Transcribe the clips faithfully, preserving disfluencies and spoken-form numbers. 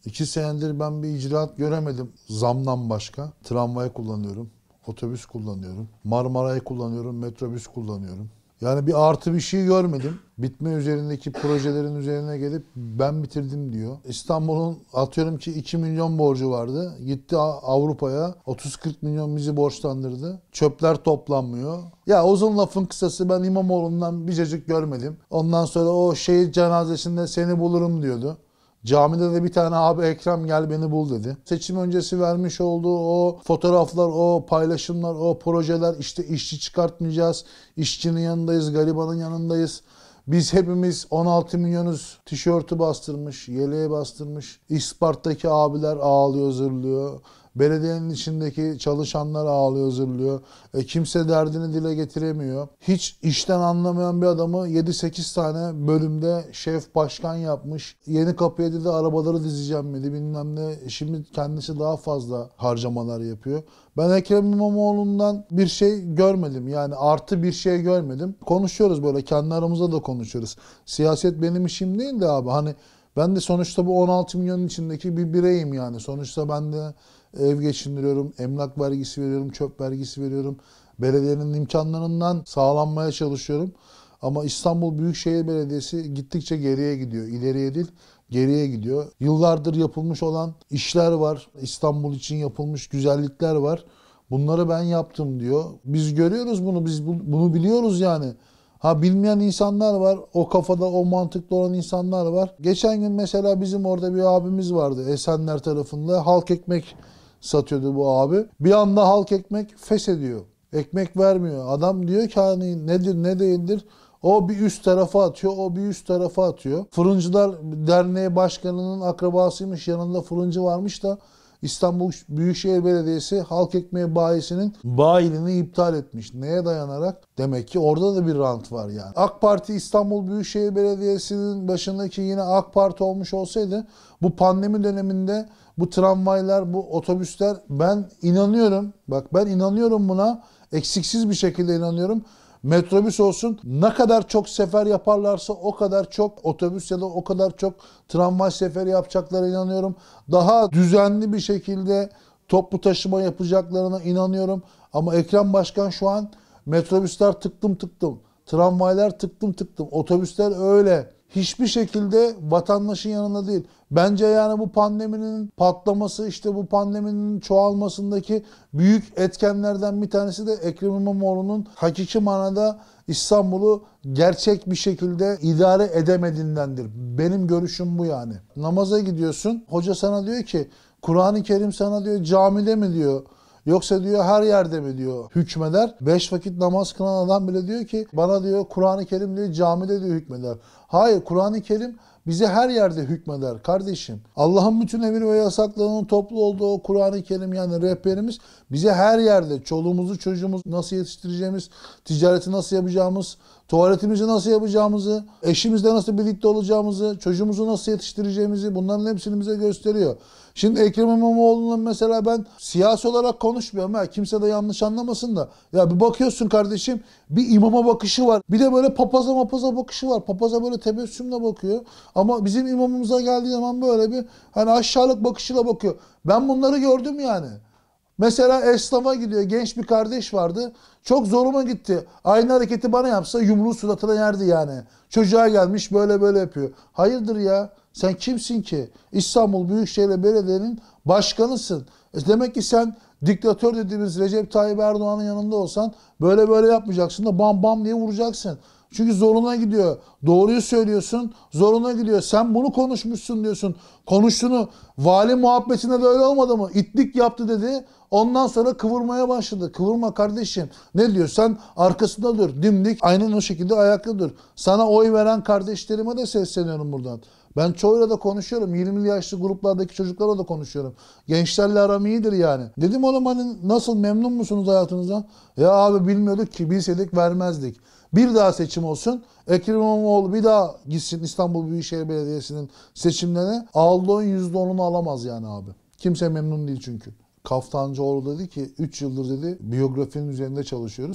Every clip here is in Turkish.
İki senedir ben bir icraat göremedim zamdan başka. Tramvay kullanıyorum, otobüs kullanıyorum, Marmara'yı kullanıyorum, metrobüs kullanıyorum. Yani bir artı bir şey görmedim. Bitme üzerindeki projelerin üzerine gelip ben bitirdim diyor. İstanbul'un atıyorum ki iki milyon borcu vardı. Gitti Avrupa'ya otuz kırk milyon bizi borçlandırdı. Çöpler toplanmıyor. Ya uzun lafın kısası ben İmamoğlu'ndan bir cacık görmedim. Ondan sonra o şehit cenazesinde seni bulurum diyordu. Camide de bir tane abi Ekrem gel beni bul dedi. Seçim öncesi vermiş olduğu o fotoğraflar, o paylaşımlar, o projeler işte işçi çıkartmayacağız, işçinin yanındayız, garibanın yanındayız. Biz hepimiz on altı milyonuz tişörtü bastırmış, yeleği bastırmış. İsparta'daki abiler ağlıyor, zırlıyor. Belediyenin içindeki çalışanlar ağlıyor, zırlıyor. E, kimse derdini dile getiremiyor. Hiç işten anlamayan bir adamı yedi sekiz tane bölümde şef başkan yapmış. Yeni kapıya dedi arabaları dizeceğim dedi bilmem ne. Şimdi kendisi daha fazla harcamalar yapıyor. Ben Ekrem İmamoğlu'ndan bir şey görmedim. Yani artı bir şey görmedim. Konuşuyoruz böyle kendi aramızda da konuşuyoruz. Siyaset benim işim değil de abi hani ben de sonuçta bu on altı milyonun içindeki bir bireyim yani. Sonuçta ben de ev geçindiriyorum, emlak vergisi veriyorum, çöp vergisi veriyorum. Belediyenin imkanlarından sağlanmaya çalışıyorum. Ama İstanbul Büyükşehir Belediyesi gittikçe geriye gidiyor. İleriye değil, geriye gidiyor. Yıllardır yapılmış olan işler var. İstanbul için yapılmış güzellikler var. Bunları ben yaptım diyor. Biz görüyoruz bunu, biz bunu biliyoruz yani. Ha bilmeyen insanlar var. O kafada o mantıklı olan insanlar var. Geçen gün mesela bizim orada bir abimiz vardı Esenler tarafında. Halk ekmek satıyordu bu abi. Bir anda halk ekmek feshediyor. Ekmek vermiyor. Adam diyor ki hani nedir ne değildir. O bir üst tarafa atıyor, o bir üst tarafa atıyor. Fırıncılar Derneği Başkanı'nın akrabasıymış, yanında fırıncı varmış da İstanbul Büyükşehir Belediyesi halk ekmeği bayisinin bayiliğini iptal etmiş. Neye dayanarak? Demek ki orada da bir rant var yani. AK Parti İstanbul Büyükşehir Belediyesi'nin başındaki yine AK Parti olmuş olsaydı bu pandemi döneminde bu tramvaylar, bu otobüsler ben inanıyorum. Bak ben inanıyorum buna. Eksiksiz bir şekilde inanıyorum. Metrobüs olsun ne kadar çok sefer yaparlarsa o kadar çok otobüs ya da o kadar çok tramvay seferi yapacaklarına inanıyorum. Daha düzenli bir şekilde toplu taşıma yapacaklarına inanıyorum. Ama Ekrem Başkan şu an metrobüsler tıktım tıktım, tramvaylar tıktım tıktım, otobüsler öyle. Hiçbir şekilde vatandaşın yanında değil. Bence yani bu pandeminin patlaması, işte bu pandeminin çoğalmasındaki büyük etkenlerden bir tanesi de Ekrem İmamoğlu'nun hakiki manada İstanbul'u gerçek bir şekilde idare edemediğindendir. Benim görüşüm bu yani. Namaza gidiyorsun, hoca sana diyor ki Kur'an-ı Kerim sana diyor camide mi diyor. Yoksa diyor her yerde mi diyor hükmeder. Beş vakit namaz kılan adam bile diyor ki bana diyor Kur'an-ı Kerim diyor camide diyor hükmeder. Hayır, Kur'an-ı Kerim bize her yerde hükmeder kardeşim. Allah'ın bütün emir ve yasaklarının toplu olduğu o Kur'an-ı Kerim yani rehberimiz bize her yerde çoluğumuzu çocuğumuzu nasıl yetiştireceğimiz, ticareti nasıl yapacağımız, tuvaletimizi nasıl yapacağımızı, eşimizle nasıl birlikte olacağımızı, çocuğumuzu nasıl yetiştireceğimizi bunların hepsini bize gösteriyor. Şimdi Ekrem İmamoğlu'nun mesela ben siyasi olarak konuşmuyorum. Ha. Kimse de yanlış anlamasın da. Ya bir bakıyorsun kardeşim bir imama bakışı var. Bir de böyle papaza mapaza bakışı var. Papaza böyle tebessümle bakıyor. Ama bizim imamımıza geldiği zaman böyle bir hani aşağılık bakışıyla bakıyor. Ben bunları gördüm yani. Mesela esnafa gidiyor. Genç bir kardeş vardı. Çok zoruma gitti. Aynı hareketi bana yapsa yumruğu suratına yerdi yani. Çocuğa gelmiş böyle böyle yapıyor. Hayırdır ya? Sen kimsin ki? İstanbul Büyükşehir Belediye'nin başkanısın. E demek ki sen diktatör dediğimiz Recep Tayyip Erdoğan'ın yanında olsan böyle böyle yapmayacaksın da bam bam diye vuracaksın. Çünkü zoruna gidiyor. Doğruyu söylüyorsun, zoruna gidiyor. Sen bunu konuşmuşsun diyorsun. Konuştuğunu vali muhabbetinde de öyle olmadı mı? İtlik yaptı dedi. Ondan sonra kıvırmaya başladı. Kıvırma kardeşim. Ne diyor? Sen arkasında dur. Dimdik. Aynen o şekilde ayakta dur. Sana oy veren kardeşlerime de sesleniyorum buradan. Ben çoğuyla da konuşuyorum. yirmili yaşlı gruplardaki çocuklarla da konuşuyorum. Gençlerle aram iyidir yani. Dedim oğlum hani nasıl memnun musunuz hayatınızdan? Ya abi bilmiyorduk ki bilseydik vermezdik. Bir daha seçim olsun. Ekrem İmamoğlu bir daha gitsin İstanbul Büyükşehir Belediyesi'nin seçimlerine. Aldığın yüzde onunu alamaz yani abi. Kimse memnun değil çünkü. Kaftancıoğlu dedi ki üç yıldır dedi biyografinin üzerinde çalışıyoruz.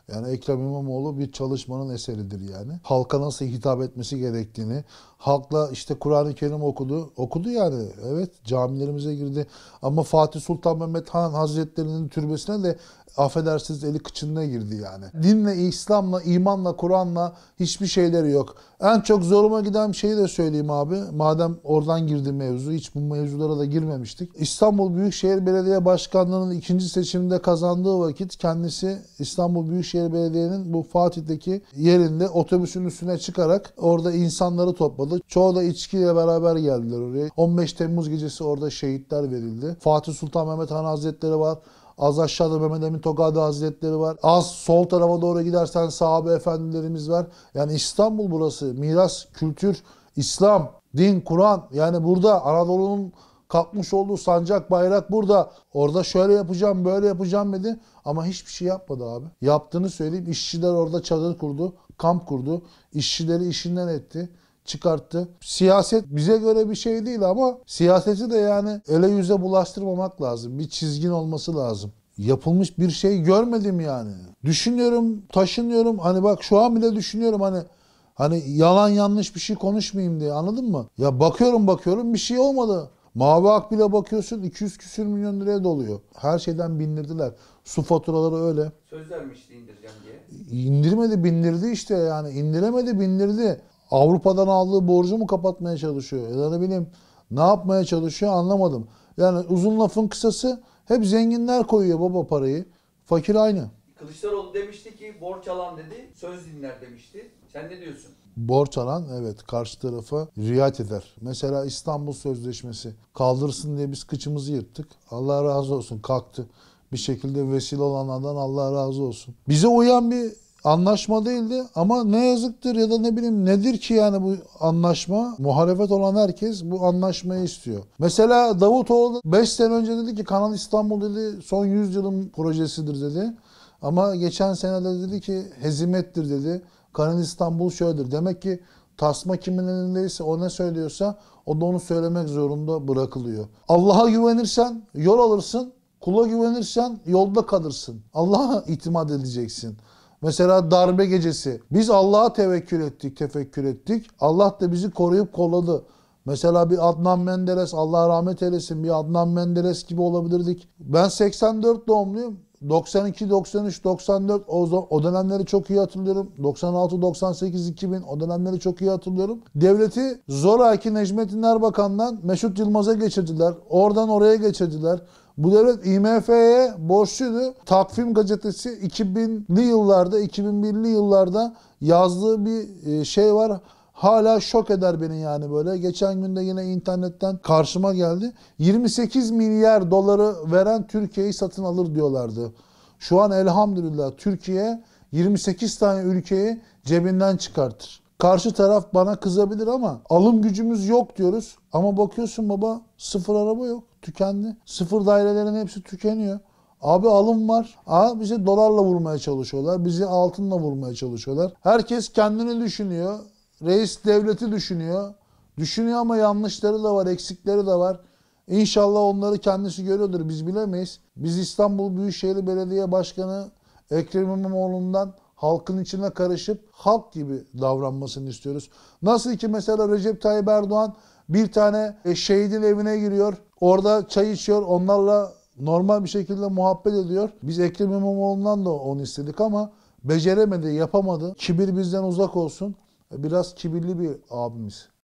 Yani Ekrem İmamoğlu bir çalışmanın eseridir yani. Halka nasıl hitap etmesi gerektiğini, halkla işte Kur'an-ı Kerim okudu. Okudu yani. Evet, camilerimize girdi. Ama Fatih Sultan Mehmet Han Hazretleri'nin türbesine de affedersiniz eli kıçına girdi yani. Dinle, İslam'la, imanla, Kur'an'la hiçbir şeyleri yok. En çok zoruma giden şeyi de söyleyeyim abi. Madem oradan girdi mevzu, hiç bu mevzulara da girmemiştik. İstanbul Büyükşehir Belediye Başkanlığı'nın ikinci seçimde kazandığı vakit kendisi İstanbul Büyükşehir Belediye'nin bu Fatih'teki yerinde otobüsün üstüne çıkarak orada insanları topladı. Çoğu da içkiyle beraber geldiler oraya. on beş Temmuz gecesi orada şehitler verildi. Fatih Sultan Mehmet Han Hazretleri var. Az aşağıda Mehmet Emin Tokadi Hazretleri var. Az sol tarafa doğru gidersen sahabe efendilerimiz var. Yani İstanbul burası. Miras, kültür, İslam, din, Kur'an. Yani burada Anadolu'nun kalkmış olduğu sancak, bayrak burada. Orada şöyle yapacağım, böyle yapacağım dedi. Ama hiçbir şey yapmadı abi. Yaptığını söyleyeyim. İşçiler orada çadır kurdu, kamp kurdu. İşçileri işinden etti, çıkarttı. Siyaset bize göre bir şey değil ama siyaseti de yani ele yüze bulaştırmamak lazım. Bir çizgin olması lazım. Yapılmış bir şey görmedim yani. Düşünüyorum, taşınıyorum. Hani bak şu an bile düşünüyorum hani hani yalan yanlış bir şey konuşmayayım diye, anladın mı? Ya bakıyorum bakıyorum bir şey olmadı. Mavi Ak bile bakıyorsun iki yüz küsür milyon liraya doluyor. Her şeyden bindirdiler. Su faturaları öyle. Söz vermişti indireceğim diye. İndirmedi, bindirdi işte yani. İndiremedi, bindirdi. Avrupa'dan aldığı borcu mu kapatmaya çalışıyor? Ya da ne bileyim ne yapmaya çalışıyor anlamadım. Yani uzun lafın kısası hep zenginler koyuyor baba parayı. Fakir aynı. Kılıçdaroğlu demişti ki borç alan dedi söz dinler demişti. Sen ne diyorsun? Borç alan evet karşı tarafa riayet eder. Mesela İstanbul Sözleşmesi kaldırsın diye biz kıçımızı yırttık. Allah razı olsun kalktı. Bir şekilde vesile olanlardan Allah razı olsun. Bize uyan bir anlaşma değildi ama ne yazıktır ya da ne bileyim nedir ki yani bu anlaşma? Muhalefet olan herkes bu anlaşmayı istiyor. Mesela Davutoğlu beş sene önce dedi ki Kanal İstanbul dedi son yüz yılın projesidir dedi. Ama geçen sene de dedi ki hezimettir dedi. Kanal İstanbul şöyledir. Demek ki tasma kimin elindeyse o ne söylüyorsa o da onu söylemek zorunda bırakılıyor. Allah'a güvenirsen yol alırsın. Kula güvenirsen yolda kalırsın. Allah'a itimat edeceksin. Mesela darbe gecesi. Biz Allah'a tevekkül ettik, tefekkür ettik. Allah da bizi koruyup kolladı. Mesela bir Adnan Menderes, Allah rahmet eylesin, bir Adnan Menderes gibi olabilirdik. Ben seksen dört doğumluyum. doksan iki, doksan üç, doksan dört o, o dönemleri çok iyi hatırlıyorum. doksan altı, doksan sekiz, iki bin o dönemleri çok iyi hatırlıyorum. Devleti zoraki Necmettin Erbakan'dan Mesut Yılmaz'a geçirdiler. Oradan oraya geçirdiler. Bu devlet I M F'ye borçluydu. Takvim gazetesi iki binli yıllarda, iki bin birli yıllarda yazdığı bir şey var. Hala şok eder beni yani böyle. Geçen gün de yine internetten karşıma geldi. yirmi sekiz milyar doları veren Türkiye'yi satın alır diyorlardı. Şu an elhamdülillah Türkiye yirmi sekiz tane ülkeyi cebinden çıkartır. Karşı taraf bana kızabilir ama alım gücümüz yok diyoruz. Ama bakıyorsun baba sıfır araba yok. Tükendi. Sıfır dairelerin hepsi tükeniyor. Abi alım var. Aa, bizi dolarla vurmaya çalışıyorlar. Bizi altınla vurmaya çalışıyorlar. Herkes kendini düşünüyor. Reis devleti düşünüyor. Düşünüyor ama yanlışları da var, eksikleri de var. İnşallah onları kendisi görüyordur. Biz bilemeyiz. Biz İstanbul Büyükşehir Belediye Başkanı Ekrem İmamoğlu'ndan halkın içine karışıp halk gibi davranmasını istiyoruz. Nasıl ki mesela Recep Tayyip Erdoğan bir tane şehidin evine giriyor. Orada çay içiyor. Onlarla normal bir şekilde muhabbet ediyor. Biz Ekrem İmamoğlu'ndan da onu istedik ama beceremedi, yapamadı. Kibir bizden uzak olsun. Biraz kibirli bir abimiz.